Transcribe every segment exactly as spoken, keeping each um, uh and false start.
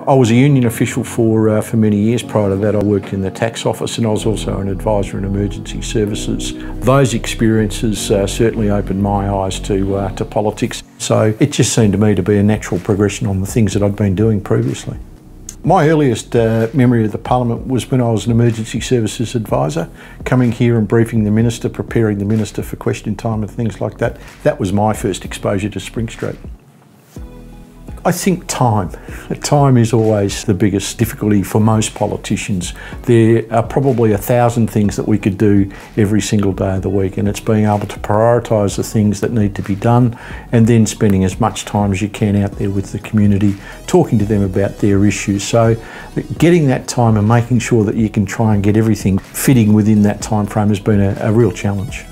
I was a union official for, uh, for many years. Prior to that, I worked in the tax office and I was also an advisor in emergency services. Those experiences uh, certainly opened my eyes to, uh, to politics. So it just seemed to me to be a natural progression on the things that I'd been doing previously. My earliest uh, memory of the Parliament was when I was an emergency services advisor, coming here and briefing the Minister, preparing the Minister for question time and things like that. That was my first exposure to Spring Street. I think time. Time is always the biggest difficulty for most politicians. There are probably a thousand things that we could do every single day of the week, and it's being able to prioritise the things that need to be done and then spending as much time as you can out there with the community, talking to them about their issues. So getting that time and making sure that you can try and get everything fitting within that time frame has been a, a real challenge.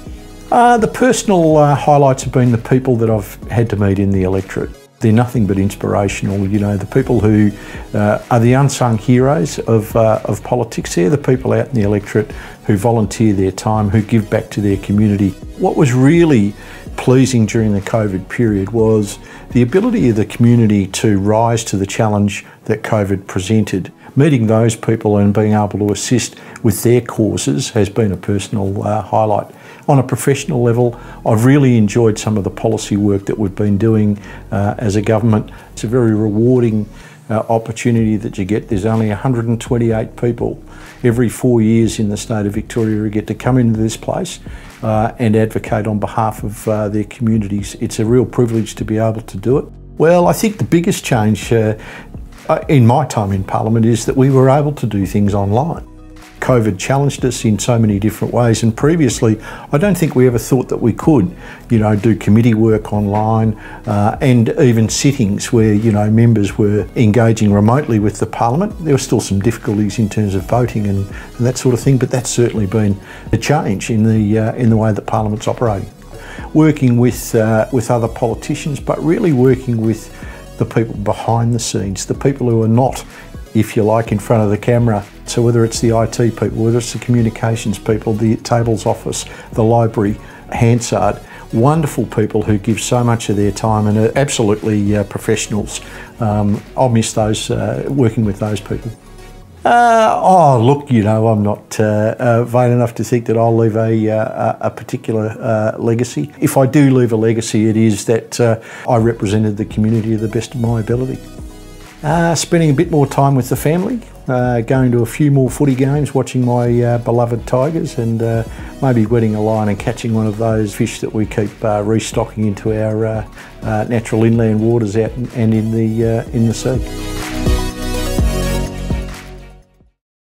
Uh, the personal uh, highlights have been the people that I've had to meet in the electorate. They're nothing but inspirational, you know, the people who uh, are the unsung heroes of, uh, of politics. They're the people out in the electorate who volunteer their time, who give back to their community. What was really pleasing during the COVID period was the ability of the community to rise to the challenge that COVID presented. Meeting those people and being able to assist with their causes has been a personal uh, highlight. On a professional level, I've really enjoyed some of the policy work that we've been doing uh, as a government. It's a very rewarding uh, opportunity that you get. There's only one hundred and twenty-eight people every four years in the state of Victoria who get to come into this place uh, and advocate on behalf of uh, their communities. It's a real privilege to be able to do it. Well, I think the biggest change uh, in my time in Parliament is that we were able to do things online. COVID challenged us in so many different ways, and previously I don't think we ever thought that we could, you know, do committee work online uh, and even sittings where, you know, members were engaging remotely with the Parliament. There were still some difficulties in terms of voting and, and that sort of thing, but that's certainly been a change in the uh, in the way that Parliament's operating. Working with uh, with other politicians, but really working with the people behind the scenes, the people who are not, if you like, in front of the camera. So whether it's the I T people, whether it's the communications people, the tables office, the library, Hansard, wonderful people who give so much of their time and are absolutely uh, professionals. Um, I'll miss those, uh, working with those people. Uh, oh, look, you know, I'm not uh, uh, vain enough to think that I'll leave a, uh, a particular uh, legacy. If I do leave a legacy, it is that uh, I represented the community to the best of my ability. Uh, spending a bit more time with the family, uh, going to a few more footy games, watching my uh, beloved Tigers, and uh, maybe wetting a line and catching one of those fish that we keep uh, restocking into our uh, uh, natural inland waters out and in the, uh, in the sea.